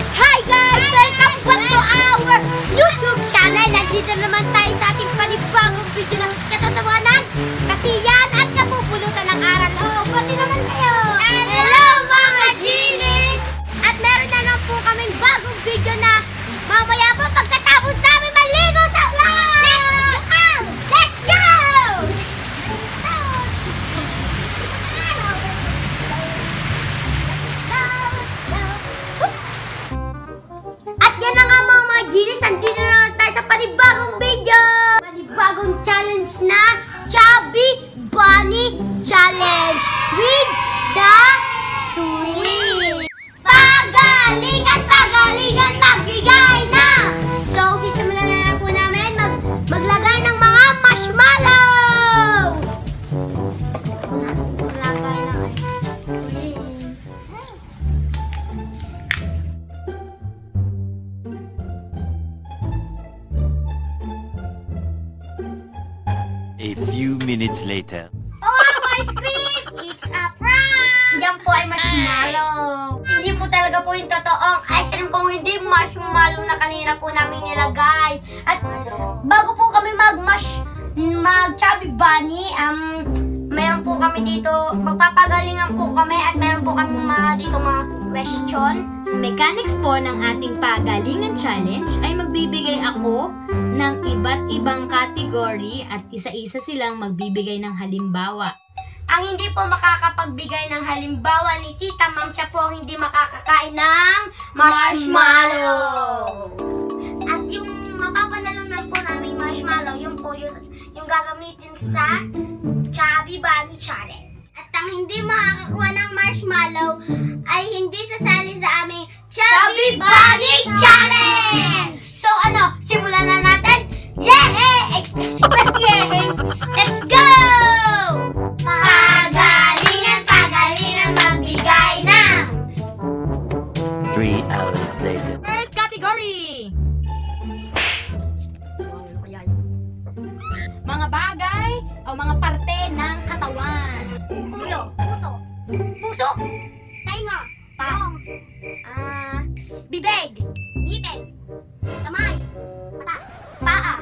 Hi guys! Welcome back to our YouTube channel. Nandito naman tayo sa ating panibagong video ng katatawanan, kasiyahan at kapupulutan ng aral. Oh, pati naman kayo! Hello mga genies! At meron na lang po kaming bagong video na mamaya pa pagkatapos namin maligo sa ulan! Let's go! At yan na nga mga genies, nandito na lang tayo sa panibagong video! Panibagong challenge na Chubby Bunny Challenge with the twins! Pagalingan, pagalingan, magbigay na! So, sisimulan na lang po namin maglagay ng mga marshmallow! Maglagay na A few minutes later. Oh, ice cream! It's a prank! Yan po ay marshmallow. Hindi po talaga po yung totoong ice cream kung hindi marshmallow na kanina po namin nilagay. At bago po kami mag-Chubby Bunny, meron po kami dito, magpapagalingan po kami at meron po kami dito mga question. Mechanics po ng ating pagalingan challenge ay magbibigay ako ng iba't ibang category at isa-isa silang magbibigay ng halimbawa. Ang hindi po makakapagbigay ng halimbawa ni Tita Ma'am, siya po hindi makakakain ng marshmallow. At yung mapapanalunan po namin marshmallow, yun po yung gagamitin sa Chubby Bunny Challenge. At ang hindi makakakuha ng marshmallow ay hindi sasali sa aming Chubby Bunny Challenge! So ano, simulan na natin? Yehey! Yehey! Let's go! Pagalingan, pagalingan, magbigay ng 3 hours later. First category! Mga bagay o mga parte ng katawan. ulo, puso, puso, tainga, taong, bibig, ngipin, kamay, mata, paa,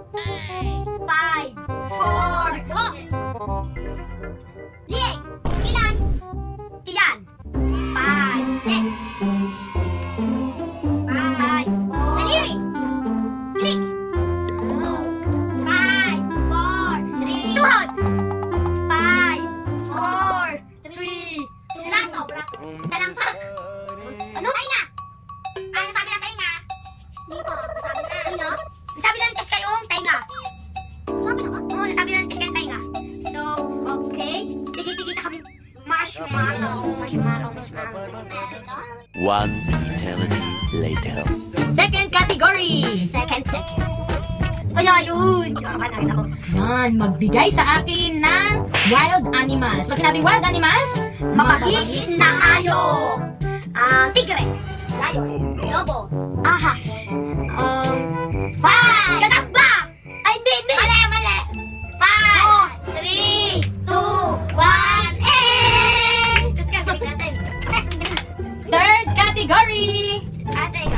5, 4, liig, ilan, tiyan, 5, next, 5, daliri, bilik, 5, 4, 3, tuhod, 5, 4, 3, braso, braso, talampak, ano? Tainga! Ay, nasabi na tainga! Dito, nasabi na, ano? Nasabi na ng test kayong tainga. Sabi na ba? Oo, nasabi na ng test kayong tainga. So, okay. Tigi-tigi sa kami marshmallow. Marshmallow. One eternity later. Second category! Second. Kaya yun! Nakita ko. Yan, magbigay sa akin ng wild animals. Pag sinabing wild animals, Mabagis na hayop. Tigre. Lion. Lobo. Ahas. 5. Gagamba. Ay, hindi. Mali. 5, 4, 3, 2, 1, Tapos kabilig natin. third category! Teka.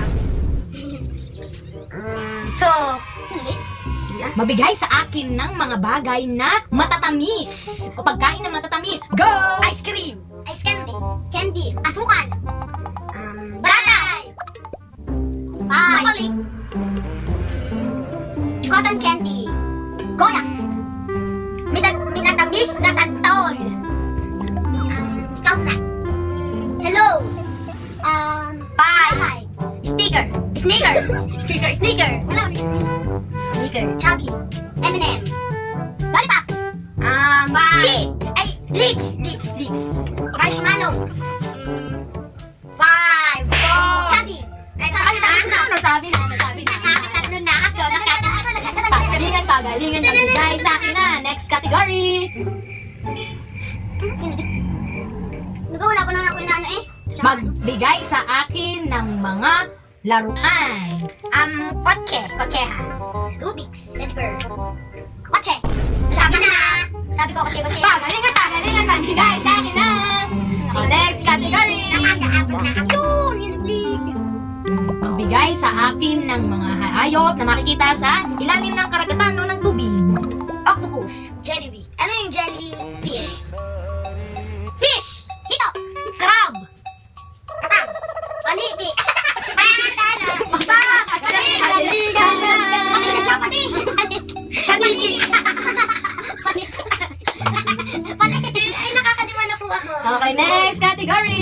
So, Magbigay sa akin ng mga bagay na matatamis o pagkain na matatamis. Go! ice cream. Ice candy. Candy. Asukal. Gatas. Chocolate. Cotton candy. Goyak. Minatamis na santol. Coconut. Hello. Bye. Sticker. Sneaker. Wala. Sneaker. Chubby. M&M. Lollipop. Chip. Ay, lips. Marshmallow. 5, 4. Chubby. Nasabi na. Nakakatatlo na ako. Pagalingan, magbigay sa akin na. Next category! Wala ko na ako inaano eh. Magbigay sa akin ng mga laruan. Kotsehan. Rubik's. Let's go. Kotse. Sabi ko kotse. Pagalingan, magbigay sa akin na. Next category! Yun, yung nag-bleed. magbigay sa akin ng mga hayop na makikita sa ilalim ng karagatan o ng tubig. Octopus. Jellyfish. Ano yung jellyfish? Fish. Hito. Crab. Katang. Paniki. Ay, nakakaliwan na po ako. Okay, next category.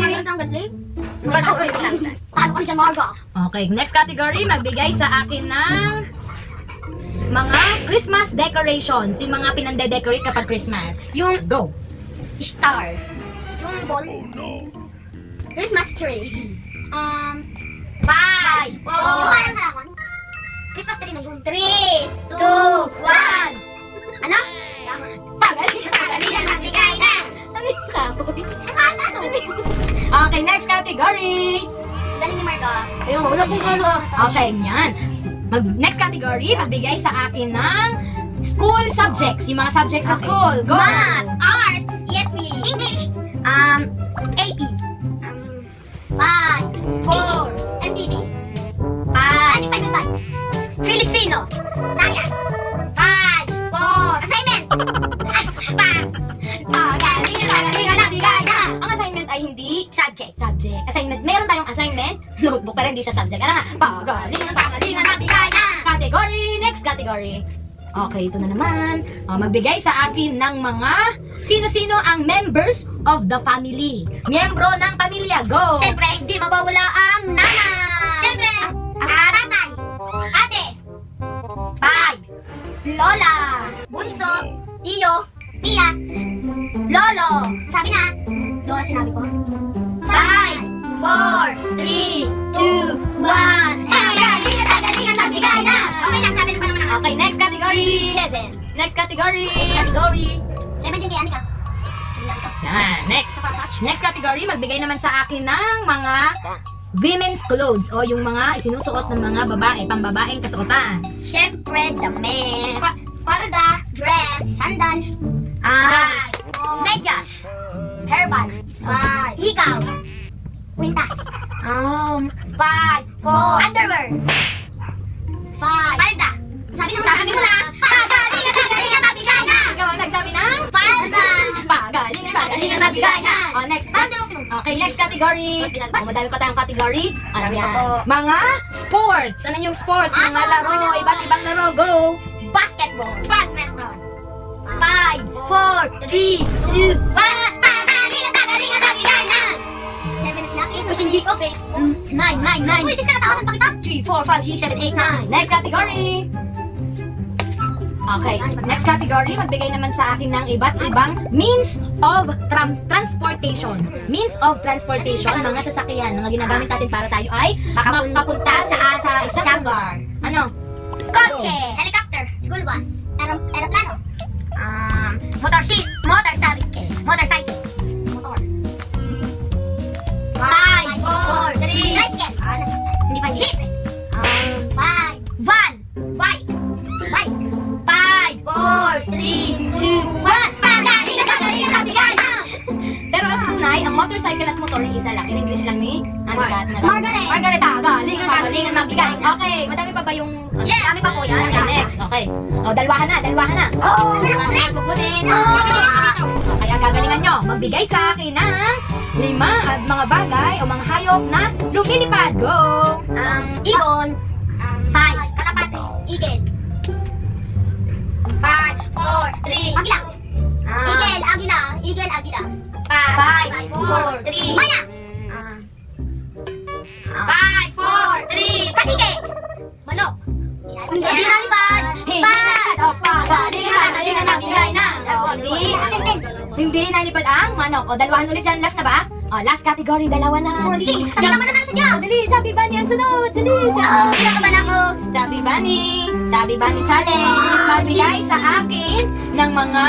Okay, next category, magbigay sa akin ng mga Christmas decorations. Yung mga pinande-decorate kapag Christmas. Yung Go! star. Yung ball. Christmas tree. 5, 4. Christmas tree na yun. 3, 2, 1. Ano? Pagalingan ng bigay na. Ano yung kahoy? Okay, next category. Galing ni Marco. Ayun, wala pong kalo. Okay, yan. Next category, magbigay sa akin ng school subjects. Yung mga subjects sa school. Go! Math, Arts, ESP, English, AP, 5, 4, MTV, 5, Filipino, Science, 5, 4, Assignment, Pagalingan na bigay na. Ang assignment ay hindi Subject. subject. Assignment, meron tayong assignment, notebook, pero hindi siya subject. Ano nga? Pagalingan na bigay na. Category, next category. Okay, ito na naman. Magbigay sa akin ng mga sino-sino ang members of the family. Miyembro ng pamilya. Go! Siyempre, hindi mawawala ang nanay. Siyempre, ang tatay, ate, 5, lola, bunso, tiyo, tiya, lolo. Sabi na. Lolo sinabi ko. 5, 4, 3, 2, 1. Galingan na bigay na. Okay lang, sabi na pa naman ako. Okay, next category. 7. Next category. Category. 7 din kay Anika. Yan, next. Next category, magbigay naman sa akin ng mga women's clothes o yung mga isinusuot ng mga babae, pambabaeng kasuotan. Siyempre, damit. Palda, dress, sandals, medyas, hairband, 5, hikaw, kwintas, 5, 4, underwear, 5, palda. Sabi mo na, pagalingan na bigay na. Ikaw ang nagsabi ng Palda. pagalingan na bigay na. Oh, next. Okay, next category. Madami pa tayong category. Ano Sabi yan? ko po. Mga sports. Ano yung sports? Mga laro, iba't ibang laro. Go! Basketball, badminton, 5, 4, 3, 2, 1. Pagalingan na bigay na. 7 na. Fishing G, okay. 9. Uy, dis ka natawasan pa kita. 3, 4, 5, 6, 7, 8, 9. Next category. Okay, next category, magbigay naman sa akin ng iba't ibang means of transportation. Means of transportation, mga sasakyan, mga ginagamit natin para tayo ay makapunta sa isang lugar. Ano? Kotse, helicopter, school bus, aeroplano, motorcycle, motor, motor. 5, 4, 3, tricycle, hindi pa jeep, 5, van, bike, 5, 4, 3, 2, 1. Pagalingan na bigay na. Pero as tunay, ang motorcycle at motor ay isa lang. In English lang ni Anikat. Margaret. Pagalingan magbigay. Okay, madami pa ba yung... Yes, dami pa po yan. Okay, next. Okay. O, dalawahan na. Oh, Kukunin. Okay, ang gagalingan nyo. Magbigay sa akin ng 5 mga bagay o mga hayop na lumilipad. Go! Ibon, 5, kalapate, igel, 5, 4, 3, agila. Igel, agila. 5, 4, 3, maya. 5, 4, 3, patike. Manok. Hindi nalipad. O, pagalingan na bigay na. Hindi nalipad ang manok. O, dalawahan ulit yan. Last na ba? O, last category. Dalawa na. Sing, sabi naman na tayo sa dyan. Dali, Chubby Bunny ang sunod. Dali, Kinakabahan ako. Chubby Bunny Challenge. Magbigay sa akin ng mga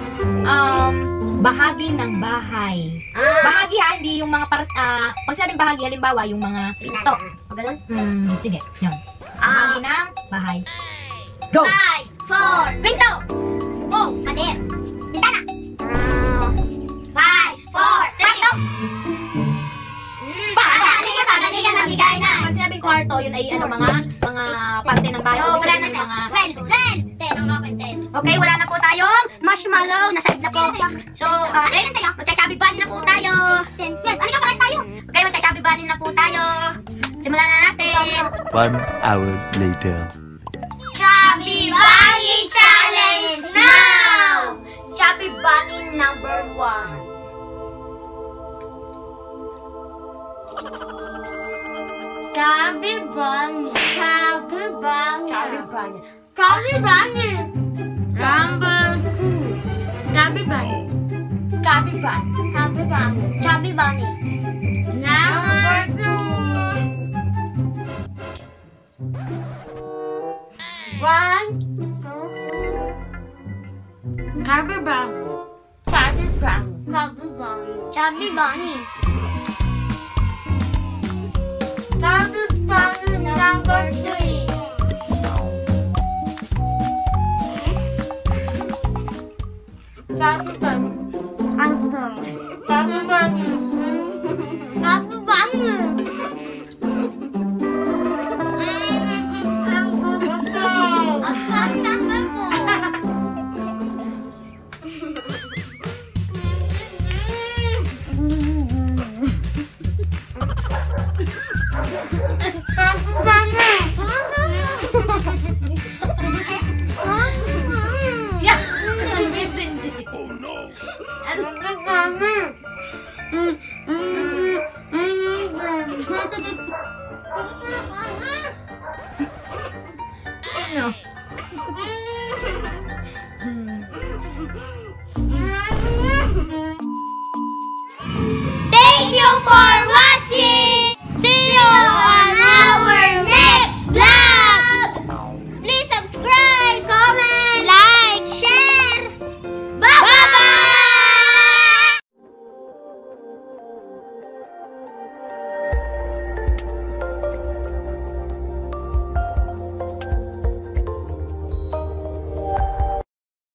bahagi ng bahay. Bahagi ha, hindi yung mga pag sabing bahagi, halimbawa yung mga Pinto. Ganun? sige, yun. Bahagi ng bahay. Go! 5, 4, pinto. Pader. Bintana. 5, 4, 3, pinto. Pagalingan na bigay na. Pag sinabing yung kwarto, yun ay ano, mga parte ng bahay. So, wala na Yung mga... 10. Ang open 10. Okay, wala na po tayong marshmallow. Nasa na po. So, magcha-chubby bunny na po tayo. 10, 12. Ano ka pares tayo? Okay, magcha-chubby bunny na po tayo. Simulan na natin. 1 hour later. Chubby Bunny Challenge now! Chubby Bunny number 1. Chubby Bunny. Chubby Bunny. Chubby Bunny. Chubby Bunny. Number 2. Chubby Bunny. Chubby Bunny. Chubby Bunny. Chubby Bunny. Number 2. 1, 2. Chubby Bunny. Chubby Bunny. Chubby Bunny. Chubby Bunny. Chubby Bunny number 3. Chubby Bunny. Chubby Bunny. Chubby Bunny. Chubby Bunny. Thank you for